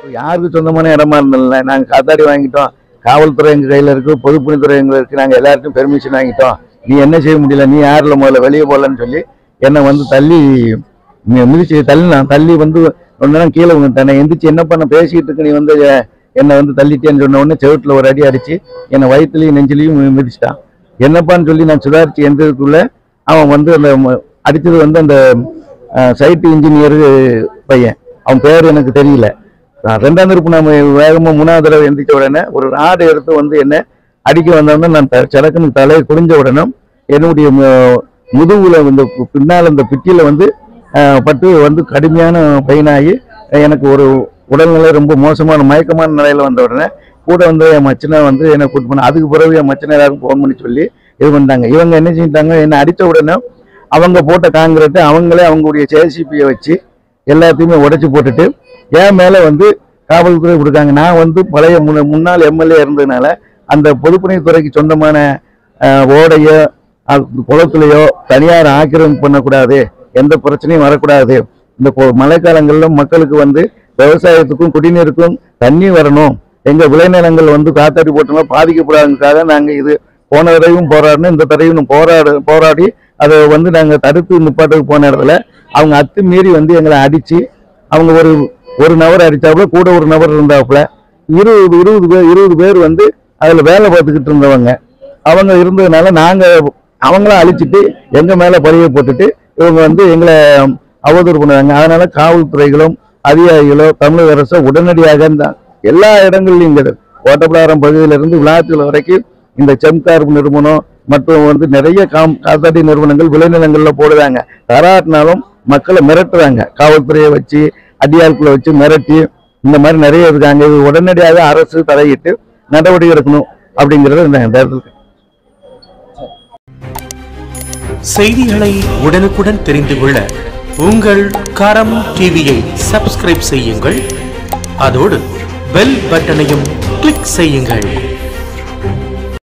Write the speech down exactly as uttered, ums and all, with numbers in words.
யாருக்கு சொந்தமான இடமா இருந்ததில்ல. நாங்கள் காத்தாடி வாங்கிட்டோம், காவல்துறை எங்கள் கையில் இருக்குது, பொதுப்பணித்துறை எங்களுக்கு இருக்குது, நாங்கள் எல்லாருக்கும் பெர்மிஷன் வாங்கிட்டோம், நீ என்ன செய்ய முடியல, நீ யாரில் முதல்ல வெளியே போகலன்னு சொல்லி என்னை வந்து தள்ளி மிதிச்சு தள்ளி நான் தள்ளி வந்து ஒன்று கீழே தன்னை எந்திரிச்சு என்ன பண்ண பேசிக்கிட்டு இருக்கு, நீ வந்து என்னை வந்து தள்ளிட்டேன்னு சொன்ன உடனே செவட்டில் ஒரு அடி அடித்து என்னை வயிற்றுலையும் நெஞ்சிலையும் மிதிச்சிட்டான். என்னப்பான்னு சொல்லி நான் சுதாரித்து எந்ததுக்குள்ள அவன் வந்து அந்த அடித்தது வந்து அந்த சைட்டு இன்ஜினியரு பையன், அவன் பேர் எனக்கு தெரியல. ரெண்டாம் திருப்பு நம்ம வேகமாக மூணாவது தடவை எந்திரிச்ச உடனே ஒரு ராடு எடுத்து வந்து என்ன அடிக்க வந்தோடனே நான் சடக்குன்னு தலையை குடிஞ்ச உடனே என்னுடைய முதுகுல இந்த பின்னால் இந்த பிட்டியில் வந்து பட்டு வந்து கடுமையான பெயினாகி எனக்கு ஒரு உடல்நிலை ரொம்ப மோசமான மயக்கமான நிலையில் வந்த உடனே கூட வந்து என் மச்சனை வந்து என்னை கூட்டு பண்ண. அதுக்கு பிறகு என் மச்சனை எல்லாருக்கும் ஃபோன் பண்ணி சொல்லி இது பண்ணிட்டாங்க. இவங்க என்ன செஞ்சிட்டாங்க, என்னை அடித்த உடனே அவங்க போட்ட காங்கிரீட்டு அவங்களே அவங்களுடைய ஜேசிபியை வச்சு எல்லாத்தையுமே உடைச்சி போட்டுட்டு என் மேலே வந்து காவல்துறை கொடுக்காங்க. நான் வந்து பழைய முன்ன முன்னாள் எம்எல்ஏ இருந்ததுனால அந்த பொதுப்பணித்துறைக்கு சொந்தமான ஓடையோ குளத்துலையோ தனியார் ஆக்கிரமிப்பு பண்ணக்கூடாது, எந்த பிரச்சனையும் வரக்கூடாது, இந்த மழைக்காலங்களில் மக்களுக்கு வந்து விவசாயத்துக்கும் குடிநீருக்கும் தண்ணி வரணும், எங்கள் விளைநிலங்கள் வந்து காத்தாடி போட்டோம்னா பாதிக்கப்படாதுக்காக நாங்கள் இது போன தடவையும் போராடணும், இந்த தடவையும் போராடு போராடி அதை வந்து நாங்கள் தடுத்து நிப்பாட்டுக்கு போன இடத்துல அவங்க அத்துமீறி வந்து எங்களை அடித்து அவங்க ஒரு ஒரு நபர் அடித்தாப்புல கூட ஒரு நபர் இருந்தாப்புல இருபது இருபது பேர் இருபது பேர் வந்து அதில் வேலை பார்த்துக்கிட்டு இருந்தவங்க அவங்க இருந்ததுனால நாங்கள் அவங்கள அழிச்சிட்டு எங்கள் மேலே பழியை போட்டுட்டு இவங்க வந்து எங்களை அவதூறு பண்ணுவாங்க. அதனால காவல்துறைகளும் அதிகாரிகளோ தமிழக அரசோ உடனடியாக எல்லா இடங்கள்லையும் இங்கே ஓட்டப்பிடாரம் பகுதியிலிருந்து விளாத்துல வரைக்கும் இந்த செம்கார்ப் நிறுவனம் மற்றும் வந்து நிறைய காம் காத்தாடி நிறுவனங்கள் விளைநிலங்களில் போடுறாங்க. தராட்டினாலும் மக்களை மிரட்டுறாங்க, காவல்துறையை வச்சு அடியாட்களை வச்சு மிரட்டி இந்த மாதிரி நிறைய இருக்காங்க. இது உடனடியாக அரசு தலையிட்டு நடவடிக்கை எடுக்கணும் அப்படிங்கிறது இந்த இடத்துல. செய்திகளை உடனுக்குடன் தெரிந்து கொள்ள உங்கள் கரம் டிவியை சப்ஸ்கிரைப் செய்யுங்கள், அதோடு பெல் பட்டனையும் கிளிக் செய்யுங்கள்.